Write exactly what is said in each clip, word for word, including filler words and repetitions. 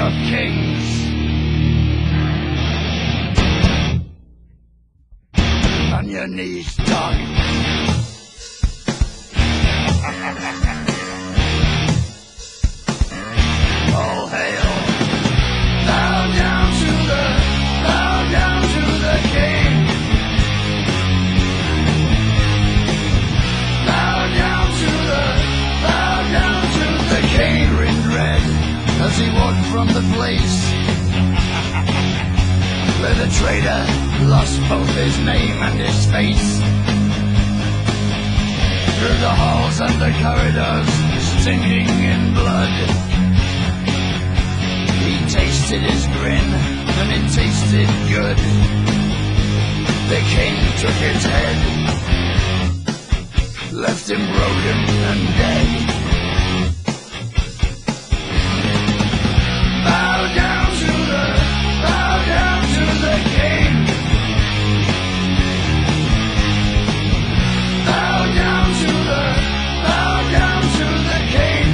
of kings. On your knees, dog. All hail. Bow down to the, bow down to the king. Bow down to the, bow down to the king. In red, as he walked from the place where the traitor lost both his name and his face. Through the halls and the corridors, stinking in blood, he tasted his grin, and it tasted good. The king took his head, left him broken and dead. Bow down to the, bow down to the king. Bow down to the, bow down to the king.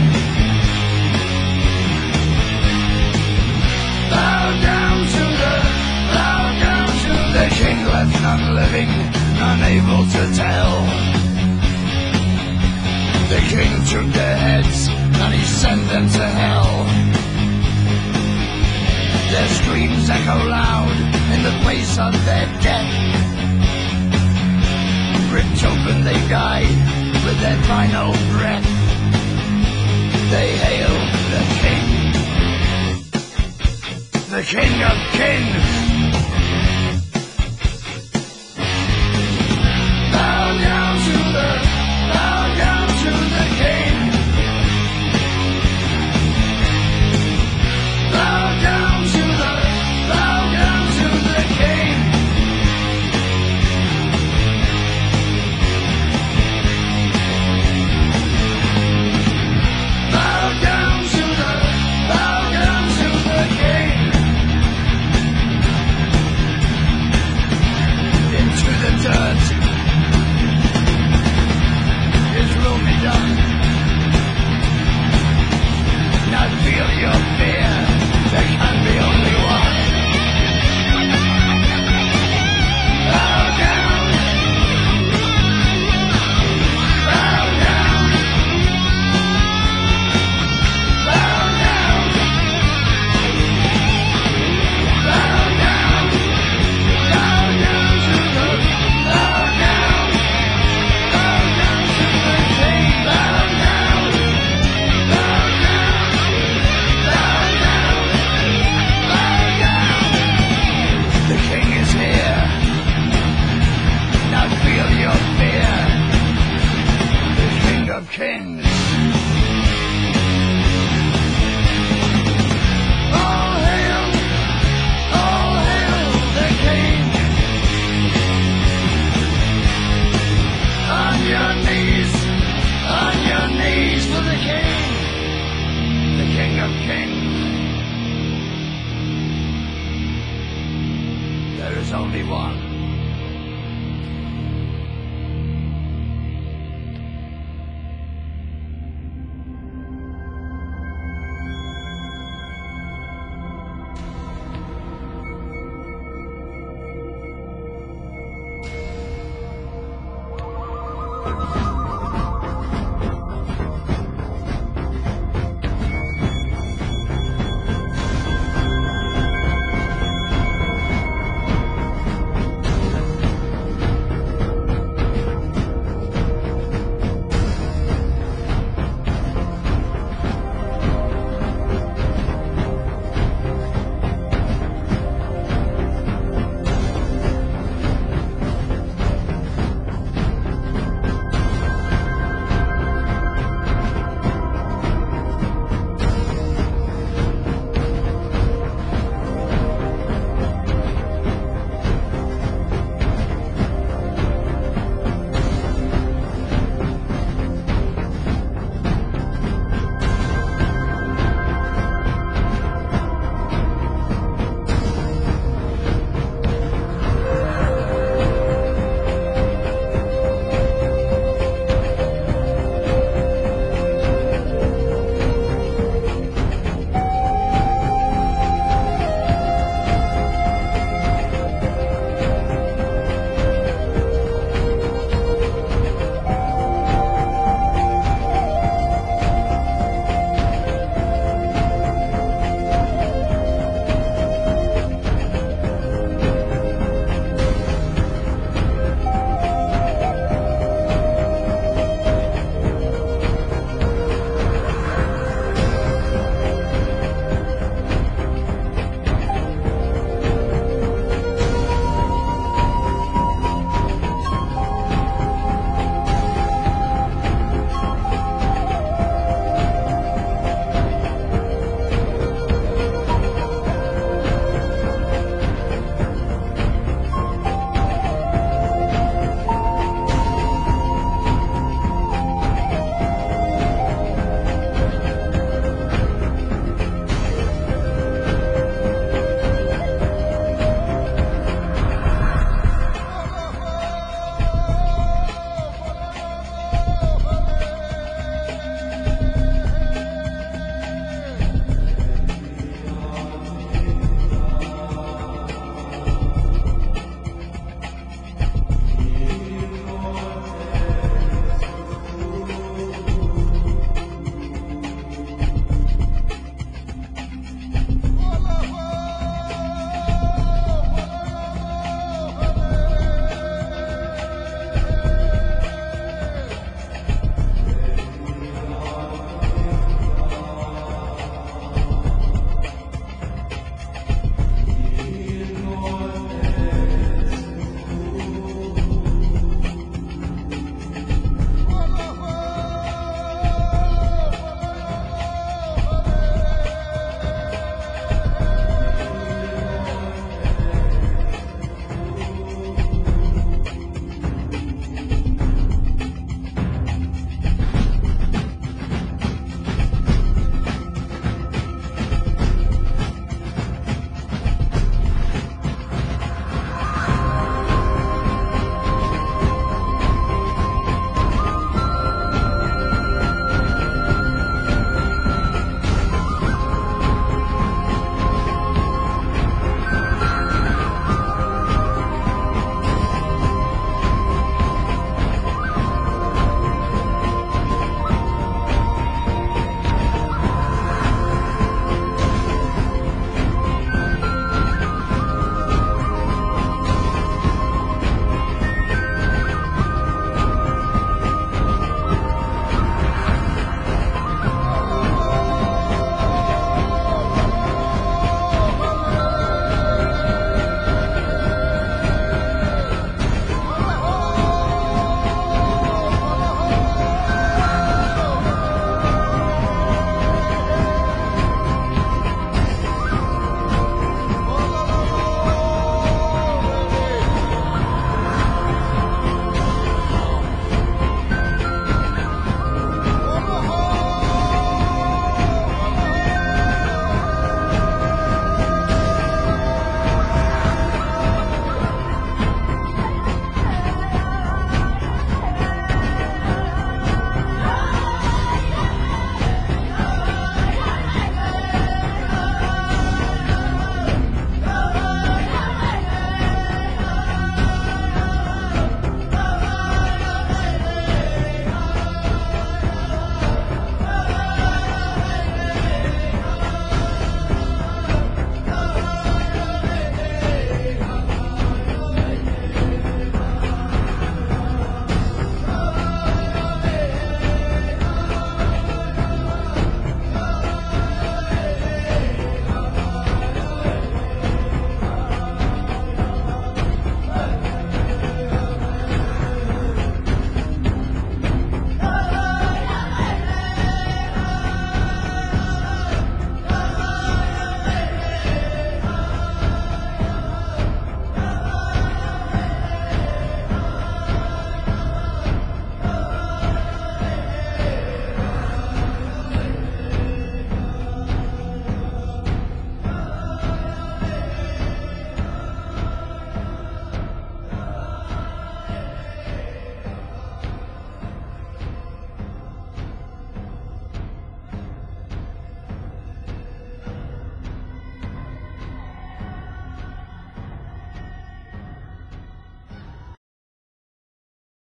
Bow down to the, bow down to the king. Left none living, none able to tell. The king took their heads, and he sent them to hell. Their screams echo loud in the place of their death. Ripped open they die with their final breath. They hail the king, the king of kings. Bow down to the, bow down to the king. Bow down to the, bow down to the king. Bow down to the, bow down to the king. Into the dirt, his will be done. Now feel your fear, there can be only one. Bow down, bow down, bow down, bow down, bow down to the, bow down, bow down to the king. Bow down, bow down, bow down, bow down. The king is here. Now feel your fear. The king of kings. All hail, all hail the king. On your knees, on your knees for the king. The king of kings. There is only one. Thank you.